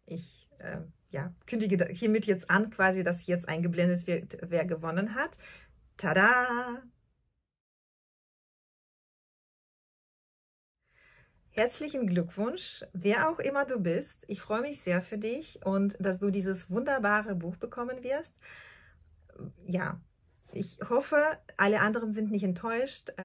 Ich ja, kündige hiermit jetzt an, quasi, dass jetzt eingeblendet wird, wer gewonnen hat. Tada! Herzlichen Glückwunsch, wer auch immer du bist. Ich freue mich sehr für dich und dass du dieses wunderbare Buch bekommen wirst. Ja, ich hoffe, alle anderen sind nicht enttäuscht.